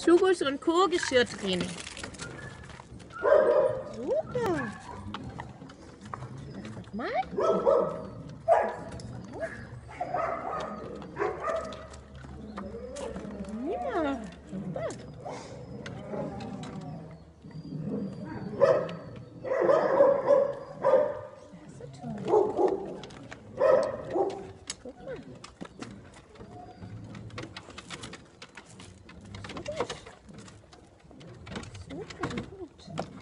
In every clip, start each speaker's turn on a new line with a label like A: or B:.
A: Schugus und Co. Geschirr drin. Super. Mal. Ja, super. Das ist toll. Guck mal. Super gut.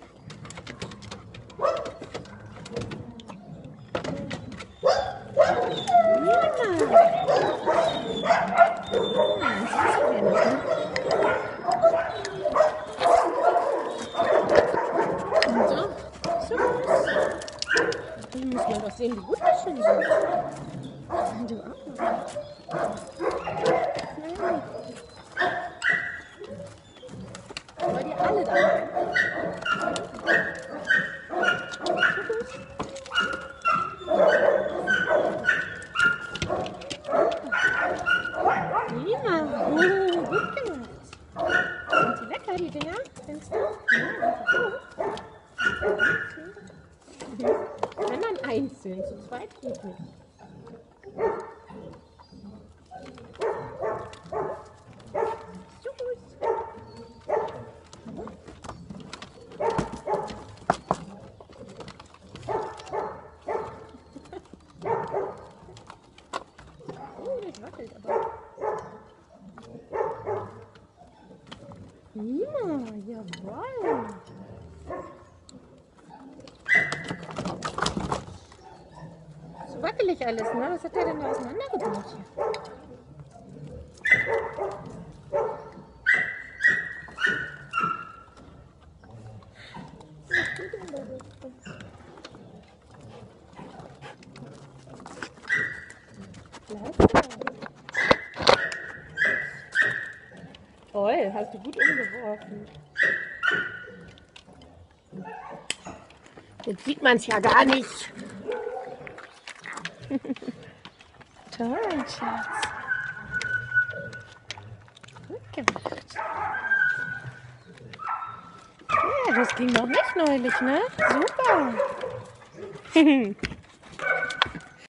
A: Ich muss mal doch sehen, wie gut das schon sind. Du auch noch. Nein. Wollt ihr alle da rein? Prima. Gut gemacht. Sind sie lecker, die Dinger? Findest du? Ja, gut. Wenn dann einzeln, zu zweit geht nicht. So gut. Oh, das wackelt aber. Ja, jawohl. So wackelig alles, ne? Was hat der denn da auseinandergebaut hier? Toll, hast du gut umgeworfen. Jetzt sieht man es ja gar nicht. Toll, Schatz. Gut gemacht. Ja, das ging noch nicht neulich, ne? Super.